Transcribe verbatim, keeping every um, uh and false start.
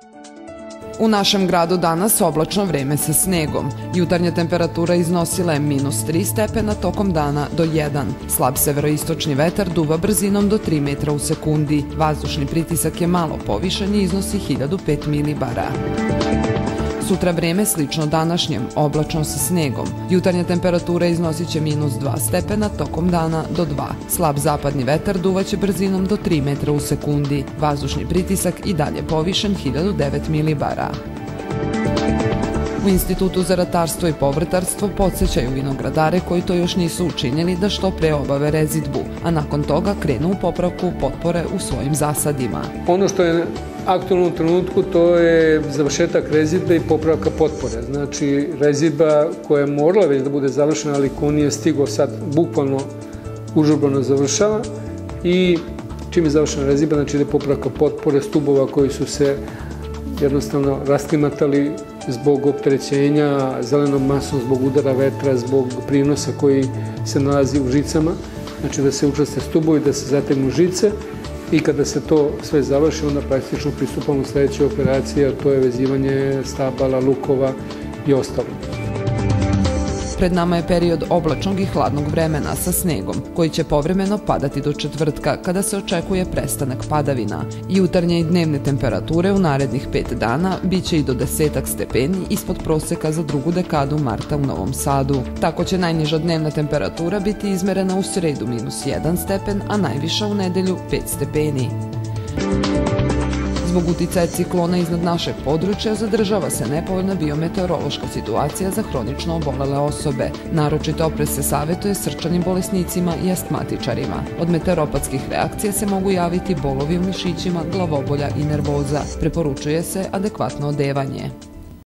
U našem gradu danas oblačno vreme sa snegom. Jutarnja temperatura iznosila je minus tri stepena, tokom dana do jedan. Slab severoistočni vetar duva brzinom do tri metra u sekundi. Vazdušni pritisak je malo povišen i iznosi hiljadu pet milibara. Sutra vreme slično današnjem, oblačno sa snegom. Jutarnja temperatura iznosit će minus dva stepena, tokom dana do dva. Slab zapadni vetar duvaće brzinom do tri metra u sekundi. Vazdušni pritisak i dalje povišen hiljadu devet milibara. U Institutu za ratarstvo i povrtarstvo podsjećaju vinogradare koji to još nisu učinjeni da što pre obave rezidbu, a nakon toga krenu u popravku potpore u svojim zasadima. Ono što je aktualno u trenutku to je završetak rezidbe i popravka potpore. Znači rezidba koja je morala već da bude završena, ali ko nije stigao sad bukvalno užurbano završava i čim je završena rezidba, znači ide popravka potpore, stubova koji su se jednostavno rasklimatali zbog opterećenja zelenom masom, zbog udara vetra, zbog prinosa koji se nalazi u žicama, znači da se učvrste stubovi, da se zategnu žice i kada se to sve završi, onda praktično pristupamo sledećoj operaciji, a to je vezivanje stabala, lukova i ostalo. Pred nama je period oblačnog i hladnog vremena sa snegom, koji će povremeno padati do četvrtka, kada se očekuje prestanak padavina. Jutarnje i dnevne temperature u narednih pet dana biće i do desetak stepeni ispod proseka za drugu dekadu marta u Novom Sadu. Tako će najniža dnevna temperatura biti izmerena u sredu minus jedan stepen, a najviša u nedelju pet stepeni. Zbog uticaja ciklona iznad našeg područja zadržava se nepovoljna biometeorološka situacija za hronično obolele osobe. Naročito oprez se savetuje srčanim bolesnicima i astmatičarima. Od meteoropatskih reakcija se mogu javiti bolovi u mišićima, glavobolja i nervoza. Preporučuje se adekvatno odevanje.